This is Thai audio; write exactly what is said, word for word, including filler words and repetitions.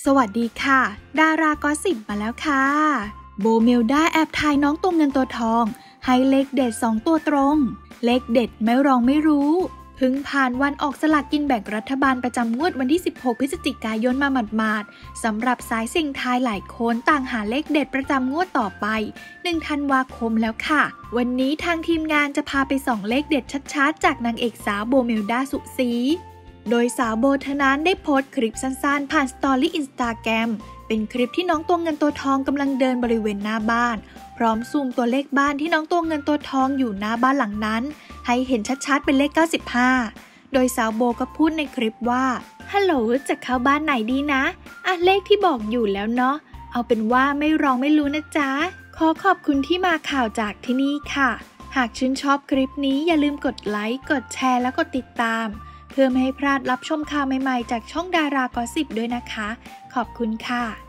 สวัสดีค่ะดารากอสซิปมาแล้วค่ะโบเมลดาแอบทายน้องตัวเงินตัวทองให้เลขเด็ดสองตัวตรงเลขเด็ดไม่รองไม่รู้เพิ่งผ่านวันออกสลากกินแบ่งรัฐบาลประจำงวดวันที่สิบหกพฤศจิกายนมาหมาดๆสำหรับสายเสี่ยงทายหลายคนต่างหาเลขเด็ดประจำงวดต่อไปหนึ่งธันวาคมแล้วค่ะวันนี้ทางทีมงานจะพาไปส่องเลขเด็ดชัดๆจากนางเอกสาวโบเมลดาสุศรีโดยสาวโบเธอนั้นได้โพสต์คลิปสั้นๆผ่านสตอรี่อินสตาแกรมเป็นคลิปที่น้องตัวเงินตัวทองกำลังเดินบริเวณหน้าบ้านพร้อมซูมตัวเลขบ้านที่น้องตัวเงินตัวทองอยู่หน้าบ้านหลังนั้นให้เห็นชัดๆเป็นเลขเก้าสิบห้าโดยสาวโบก็พูดในคลิปว่าฮัลโหลจะเข้าบ้านไหนดีนะอ่ะเลขที่บอกอยู่แล้วเนาะเอาเป็นว่าไม่รองไม่รู้นะจ๊ะขอขอบคุณที่มาข่าวจากที่นี่ค่ะหากชื่นชอบคลิปนี้อย่าลืมกดไลค์กดแชร์และกดติดตามเพื่อไม่ให้พลาดรับชมข่าวใหม่ๆจากช่องดารากอสซิปด้วยนะคะขอบคุณค่ะ